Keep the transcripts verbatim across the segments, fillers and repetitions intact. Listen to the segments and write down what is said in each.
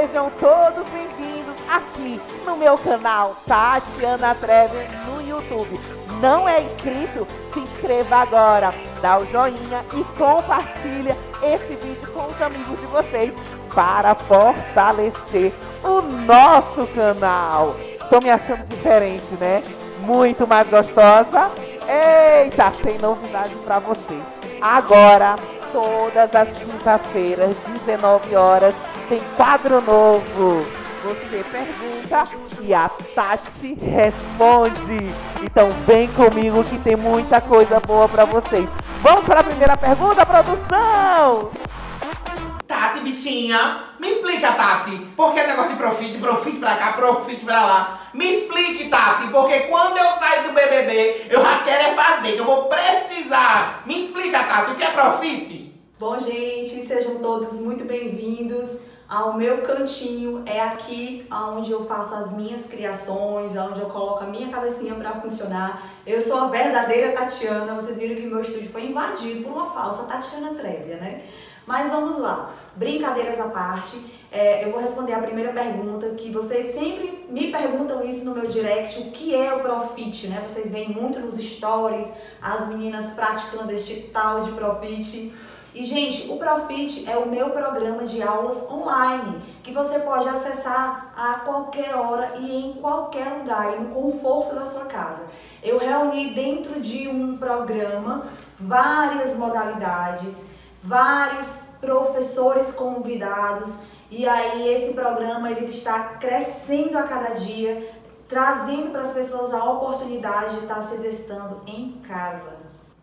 Sejam todos bem-vindos aqui no meu canal Tatiana Trevi no YouTube. Não é inscrito? Se inscreva agora, dá o joinha e compartilha esse vídeo com os amigos de vocês para fortalecer o nosso canal. Estou me achando diferente, né? Muito mais gostosa. Eita, tem novidade para você. Agora, todas as quintas-feiras, dezenove horas, tem quadro novo. Você pergunta e a Tati responde. Então vem comigo que tem muita coisa boa pra vocês. Vamos para a primeira pergunta, produção! Tati, bichinha, me explica, Tati, por que negócio de profit, profit pra cá, profit pra lá? Me explique, Tati, porque quando eu sair do B B B, eu já quero é fazer, que eu vou precisar. Me explica, Tati, o que é profit? Bom, gente, sejam todos muito bem-vindos ao meu cantinho. É aqui onde eu faço as minhas criações, onde eu coloco a minha cabecinha para funcionar. Eu sou a verdadeira Tatiana. Vocês viram que meu estúdio foi invadido por uma falsa Tatiana Trevi, né? Mas vamos lá, brincadeiras à parte, é, eu vou responder a primeira pergunta, que vocês sempre me perguntam isso no meu direct, o que é o Profit, né? Vocês veem muito nos stories, as meninas praticando este tal de Profit. E, gente, o Profit é o meu programa de aulas online, que você pode acessar a qualquer hora e em qualquer lugar, e no conforto da sua casa. Eu reuni dentro de um programa várias modalidades, vários professores convidados, e aí esse programa ele está crescendo a cada dia, trazendo para as pessoas a oportunidade de estar se exercitando em casa.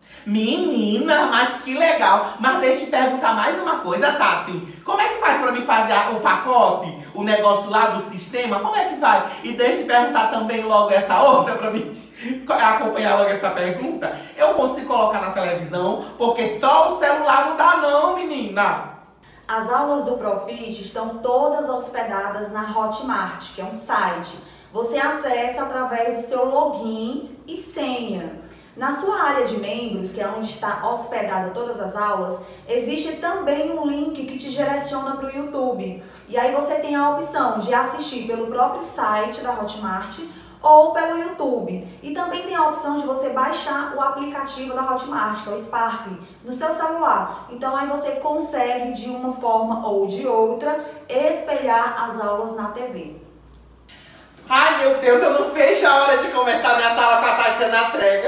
Menina, mas que legal! Mas deixa eu te perguntar mais uma coisa, Tati. Como é que faz pra mim fazer o pacote, o negócio lá do sistema? Como é que faz? E deixa eu te perguntar também logo essa outra pra mim acompanhar logo essa pergunta. Eu consigo colocar na televisão, porque só o celular não dá não, menina. As aulas do Profit estão todas hospedadas na Hotmart, que é um site. Você acessa através do seu login e senha. Na sua área de membros, que é onde está hospedada todas as aulas, existe também um link que te direciona para o YouTube. E aí você tem a opção de assistir pelo próprio site da Hotmart ou pelo YouTube. E também tem a opção de você baixar o aplicativo da Hotmart, que é o Sparkle, no seu celular. Então aí você consegue, de uma forma ou de outra, espelhar as aulas na T V. Ai, meu Deus, eu não fecho a hora de começar minha sala com a Tatiana Trevi.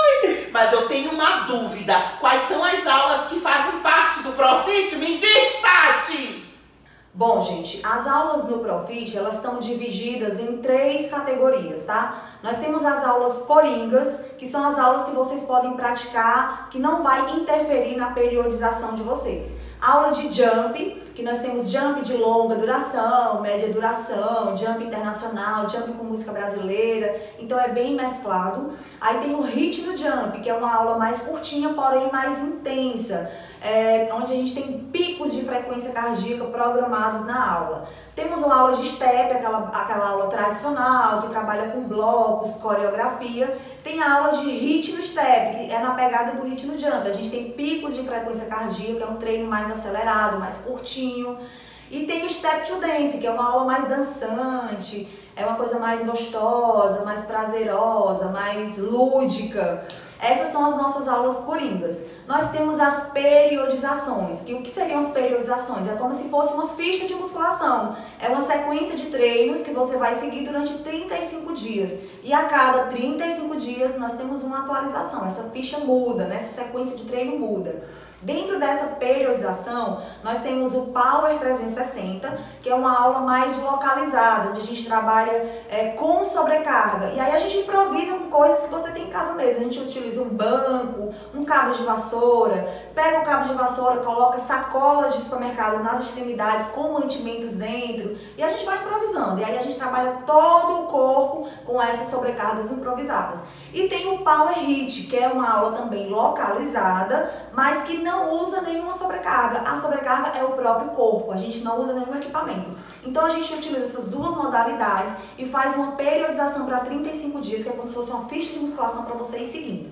Mas eu tenho uma dúvida. Quais são as aulas que fazem parte do Profit? Me diz, Tati! Bom, gente, as aulas no Profit, elas estão divididas em três categorias, tá? Nós temos as aulas coringas, que são as aulas que vocês podem praticar, que não vai interferir na periodização de vocês. Aula de jump, que nós temos jump de longa duração, média duração, jump internacional, jump com música brasileira, então é bem mesclado. Aí tem o hit do jump, que é uma aula mais curtinha, porém mais intensa, é, onde a gente tem picos de frequência cardíaca programados na aula. Temos uma aula de step, aquela, aquela aula tradicional, que trabalha com blocos, coreografia. Tem a aula de hit no step, que é na pegada do hit no jump. A gente tem picos de frequência cardíaca, é um treino mais acelerado, mais curtinho. E tem o step to dance, que é uma aula mais dançante, é uma coisa mais gostosa, mais prazerosa, mais lúdica. Essas são as nossas aulas coringas. Nós temos as periodizações. E o que seriam as periodizações? É como se fosse uma ficha de musculação. É uma sequência de treinos que você vai seguir durante trinta e cinco dias. E a cada trinta e cinco dias nós temos uma atualização. Essa ficha muda, né? Essa sequência de treino muda. Dentro dessa periodização, nós temos o Power trezentos e sessenta, que é uma aula mais localizada, onde a gente trabalha é, com sobrecarga. E aí a gente improvisa com coisas que você tem em casa mesmo. A gente utiliza um banco, um cabo de vassoura, pega o cabo de vassoura, coloca sacolas de supermercado nas extremidades com mantimentos dentro e a gente vai improvisando. E aí a gente trabalha todo o corpo com essas sobrecargas improvisadas. E tem o Power Hit, que é uma aula também localizada, mas que não usa nenhuma sobrecarga. A sobrecarga é o próprio corpo, a gente não usa nenhum equipamento. Então a gente utiliza essas duas modalidades e faz uma periodização para trinta e cinco dias, que é como se fosse uma ficha de musculação para você ir seguindo.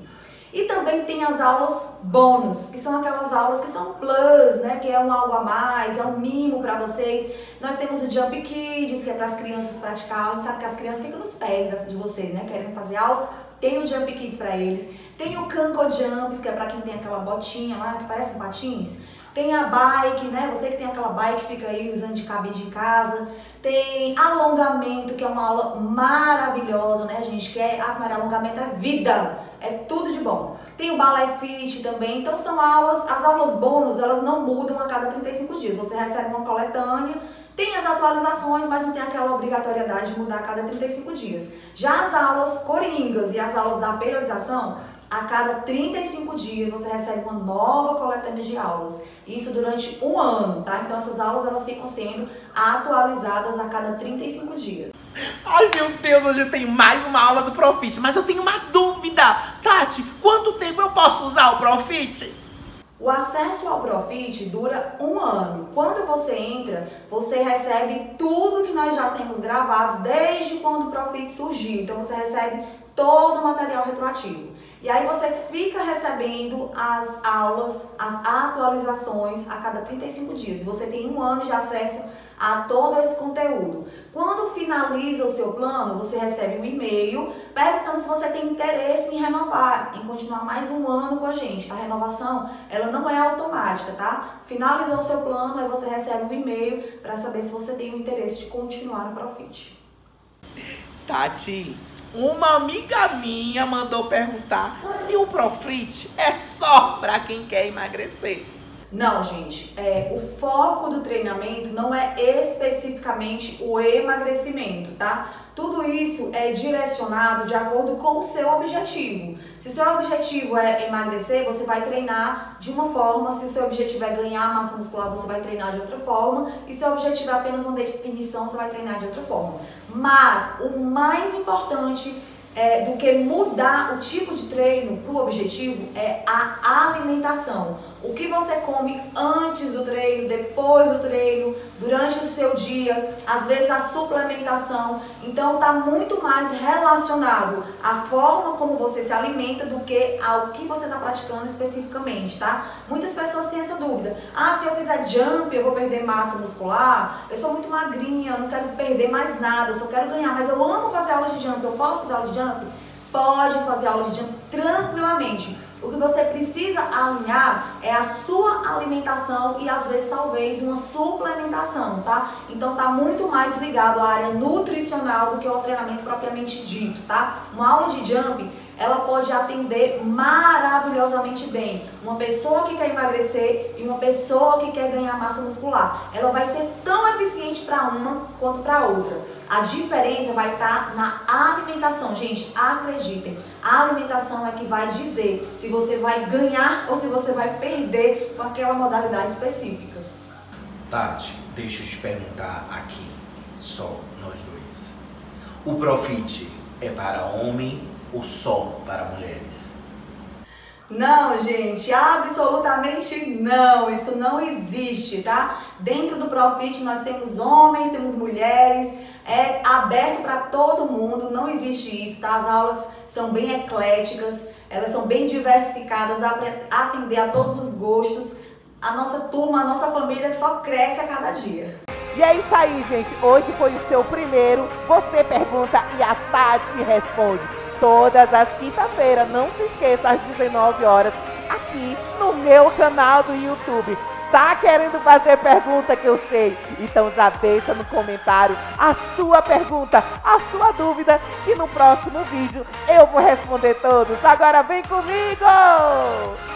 E também tem as aulas bônus, que são aquelas aulas que são plus, né? Que é um algo a mais, é um mimo para vocês. Nós temos o Jump Kids, que é para as crianças praticarem, sabe que as crianças ficam nos pés de vocês, né? Querem fazer aula, tem o Jump Kids para eles. Tem o Canco Jumps, que é para quem tem aquela botinha lá, que parece um patins. Tem a bike, né? Você que tem aquela bike que fica aí usando de cabide em casa. Tem alongamento, que é uma aula maravilhosa, né, gente? Que é, ah, alongamento é vida, é tudo de bom. Tem o Balé Fit também. Então são aulas, as aulas bônus, elas não mudam a cada trinta e cinco dias. Você recebe uma coletânea, tem as atualizações, mas não tem aquela obrigatoriedade de mudar a cada trinta e cinco dias. Já as aulas coringas e as aulas da periodização, a cada trinta e cinco dias você recebe uma nova coletânea de aulas. Isso durante um ano, tá? Então essas aulas elas ficam sendo atualizadas a cada trinta e cinco dias. Ai, meu Deus, hoje eu tenho mais uma aula do Profit, mas eu tenho uma dúvida. Tati, quanto tempo eu posso usar o Profit? O acesso ao Profit dura um ano. Quando você entra, você recebe tudo que nós já temos gravados desde quando o Profit surgiu. Então você recebe todo o material retroativo. E aí você fica recebendo as aulas, as atualizações a cada trinta e cinco dias. Você tem um ano de acesso a todo esse conteúdo. Quando finaliza o seu plano, você recebe um e-mail perguntando se você tem interesse em renovar, em continuar mais um ano com a gente. A renovação, ela não é automática, tá? Finalizou o seu plano, aí você recebe um e-mail para saber se você tem o interesse de continuar no Profit. Tati, uma amiga minha mandou perguntar se o Profit é só para quem quer emagrecer. Não, gente, é, o foco do treinamento não é especificamente o emagrecimento, tá? Tudo isso é direcionado de acordo com o seu objetivo. Se o seu objetivo é emagrecer, você vai treinar de uma forma. Se o seu objetivo é ganhar massa muscular, você vai treinar de outra forma. E se o objetivo é apenas uma definição, você vai treinar de outra forma. Mas o mais importante é, do que mudar o tipo de treino para o objetivo é a alimentação. O que você come antes do treino, depois do treino, durante o seu dia, às vezes a suplementação. Então está muito mais relacionado à forma como você se alimenta do que ao que você está praticando especificamente, tá? Muitas pessoas têm essa dúvida. Ah, se eu fizer jump eu vou perder massa muscular? Eu sou muito magrinha, eu não quero perder mais nada, eu só quero ganhar, mas eu amo fazer aula de jump, eu posso fazer aula de jump? Pode fazer aula de jump tranquilamente. O que você precisa alinhar é a sua alimentação e às vezes talvez uma suplementação, tá? Então tá muito mais ligado à área nutricional do que ao treinamento propriamente dito, tá? Uma aula de jump, ela pode atender maravilhosamente bem uma pessoa que quer emagrecer e uma pessoa que quer ganhar massa muscular. Ela vai ser tão eficiente para uma quanto para outra. A diferença vai estar na alimentação. Gente, acreditem, a alimentação é que vai dizer se você vai ganhar ou se você vai perder com aquela modalidade específica. Tati, deixa eu te perguntar aqui, só nós dois. O Profit é para homem ou só para mulheres? Não, gente, absolutamente não, isso não existe, tá? Dentro do Profit nós temos homens, temos mulheres, é aberto para todo mundo, não existe isso, tá? As aulas são bem ecléticas, elas são bem diversificadas, dá para atender a todos os gostos. A nossa turma, a nossa família só cresce a cada dia. E é isso aí, gente, hoje foi o seu primeiro Você Pergunta e a Tati Responde. Todas as quinta-feiras, não se esqueça, às dezenove horas, aqui no meu canal do YouTube. Tá querendo fazer pergunta que eu sei? Então já deixa no comentário a sua pergunta, a sua dúvida, que no próximo vídeo eu vou responder todos. Agora vem comigo!